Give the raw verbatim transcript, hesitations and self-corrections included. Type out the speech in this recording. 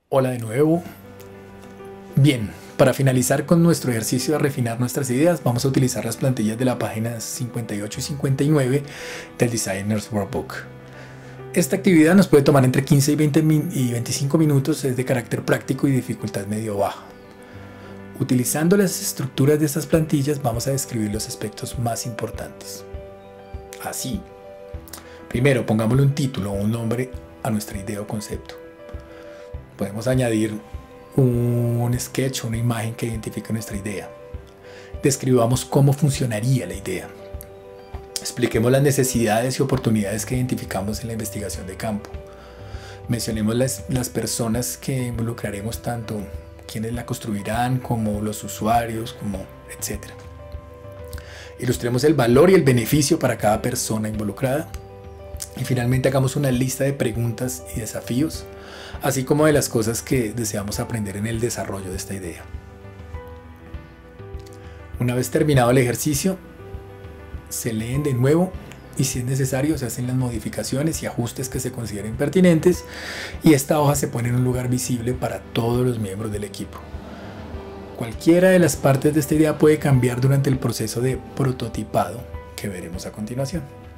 Hola de nuevo. Bien, para finalizar con nuestro ejercicio de refinar nuestras ideas, vamos a utilizar las plantillas de la página cincuenta y ocho y cincuenta y nueve del Designer's Workbook. Esta actividad nos puede tomar entre quince y, veinte y veinticinco minutos, es de carácter práctico y dificultad medio baja. Utilizando las estructuras de estas plantillas vamos a describir los aspectos más importantes. Así, primero pongámosle un título o un nombre a nuestra idea o concepto. Podemos añadir un sketch o una imagen que identifique nuestra idea. Describamos cómo funcionaría la idea. Expliquemos las necesidades y oportunidades que identificamos en la investigación de campo. Mencionemos las, las personas que involucraremos, tanto quienes la construirán como los usuarios, como etcétera. Ilustremos el valor y el beneficio para cada persona involucrada. Y finalmente hagamos una lista de preguntas y desafíos, así como de las cosas que deseamos aprender en el desarrollo de esta idea. Una vez terminado el ejercicio, se leen de nuevo y si es necesario se hacen las modificaciones y ajustes que se consideren pertinentes, y esta hoja se pone en un lugar visible para todos los miembros del equipo. Cualquiera de las partes de esta idea puede cambiar durante el proceso de prototipado que veremos a continuación.